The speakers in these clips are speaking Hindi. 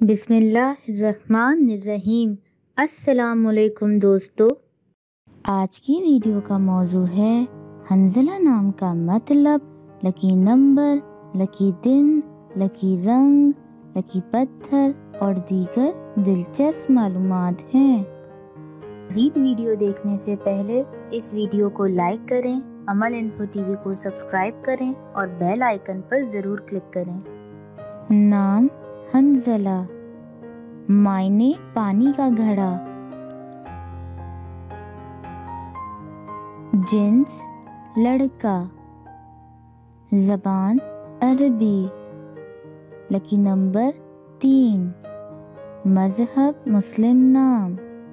बिस्मिल्लाहिर्रहमानिर्रहीम। अस्सलामुअलैकुम दोस्तों, आज की वीडियो का मौजू है हंज़ला नाम का मतलब, लकी नंबर, लकी दिन, लकी रंग, लकी पत्थर और दीगर दिलचस्प मालूमात हैं। मज़ीद वीडियो देखने से पहले इस वीडियो को लाइक करें, अमल इन्फो टीवी को सब्सक्राइब करें और बेल आइकन पर ज़रूर क्लिक करें। नाम हंज़ला, मायने पानी का घड़ा, जिन्स लड़का, ज़बान अरबी, लकी नंबर 3, मज़हब मुस्लिम नाम,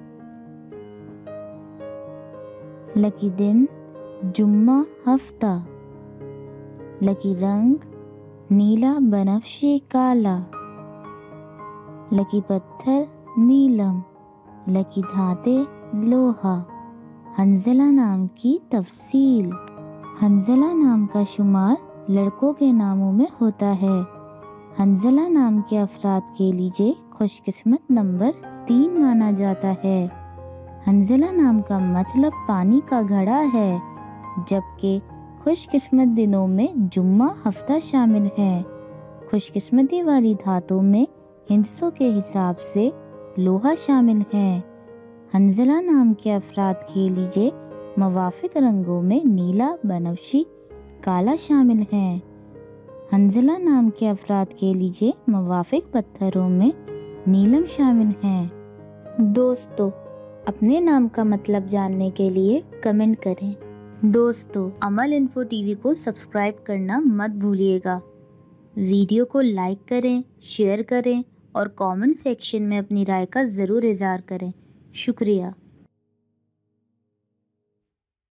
लकी दिन जुम्मा हफ्ता, लकी रंग नीला बनफशी काला, लकी पत्थर नीलम, लकी धाते लोहा। हंज़ला नाम की तफसील। हंज़ला नाम का शुमार लड़कों के नामों में होता है। हंज़ला नाम के अफराद के लिए खुशकिस्मत नंबर 3 माना जाता है। हंज़ला नाम का मतलब पानी का घड़ा है, जबकि खुशकिस्मत दिनों में जुम्मा हफ्ता शामिल है। खुशकिस्मती वाली धातों में हिंसों के हिसाब से लोहा शामिल है। हंज़ला नाम के अफराद के लिए मवाफिक रंगों में नीला, बनफशी, काला शामिल हैं। हंज़ला नाम के अफराद के लिए मवाफिक पत्थरों में नीलम शामिल हैं। दोस्तों, अपने नाम का मतलब जानने के लिए कमेंट करें। दोस्तों, अमल इन्फो टीवी को सब्सक्राइब करना मत भूलिएगा। वीडियो को लाइक करें, शेयर करें और कमेंट सेक्शन में अपनी राय का ज़रूर इज़हार करें। शुक्रिया।